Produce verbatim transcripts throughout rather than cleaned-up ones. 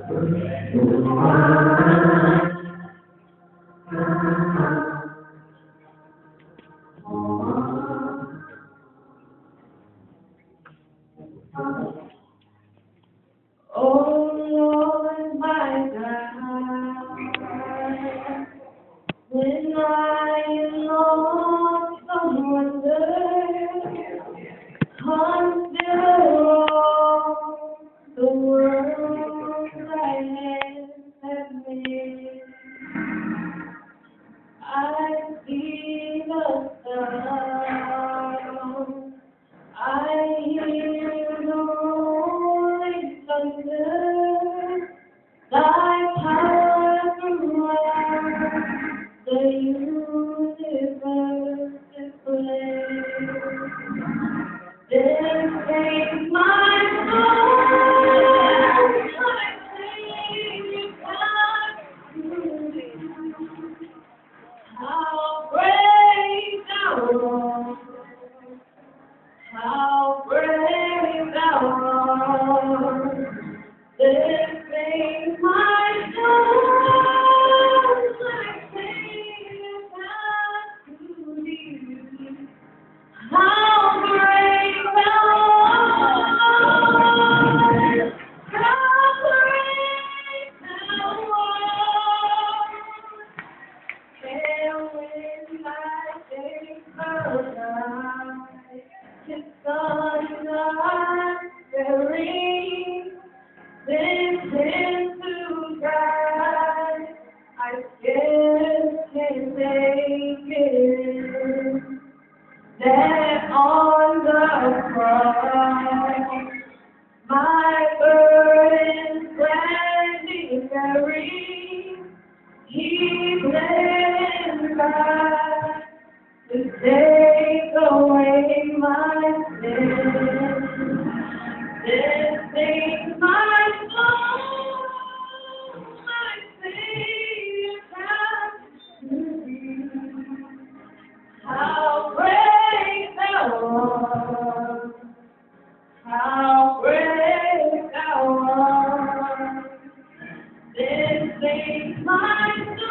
Oh Lord, my God, when I am lost from wonder, consider all the world thy hands have made. I see the sun, I hear the rolling thunder, thy power throughout the universe displays. Then takes my soul, my Savior God, how great thou art, how great thou art. This makes my soul, my Savior God, to thee. How great thou art, how great thou art. And when my days are night, his sun not very, then tends to guide, I scarce can make it. That on the cross, my burdens gladly carry, he bled by to take away my sin. This thing my soul, my Savior God, to thee. How great thou art, how great thou art. This makes my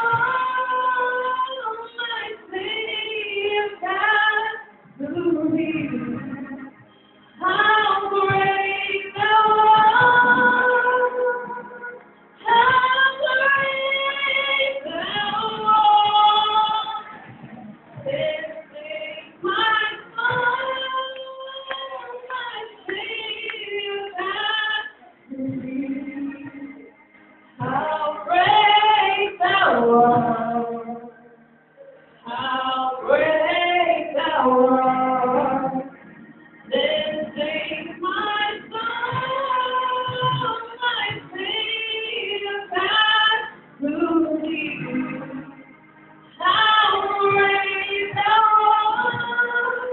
soul, my Savior God, to thee. How great thou art, how great thou art. This makes my soul, my Savior God, to thee. How great thou art, how great thou art. This makes my soul, my Savior God, to thee. How great thou art,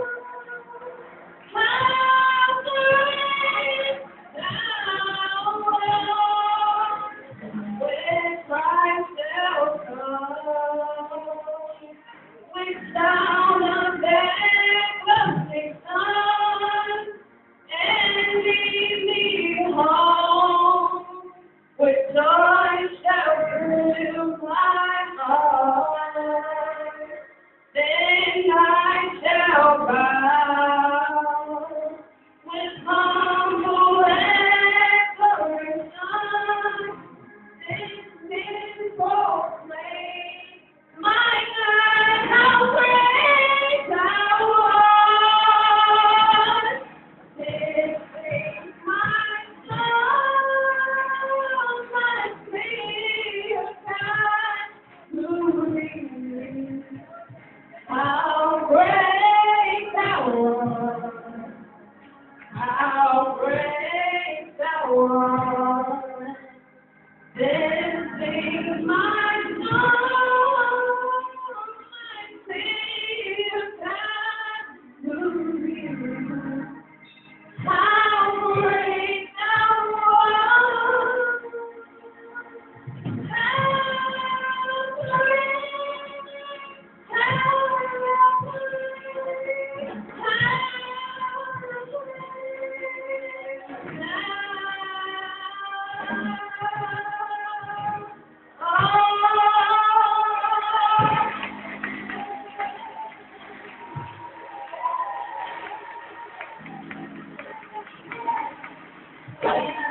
how great thou art. When Christ shall come, with sound of banqueting sun, and lead me home, with joy shall fill my heart. Then I shall bow with humble adoration. This men proclaim, my God, how great thou art. This is my soul, my Savior God, to thee. How great thou art, how great thou art. This is my soul, my Savior God, to thee. How great thou art, how great, how great, how great. Lord.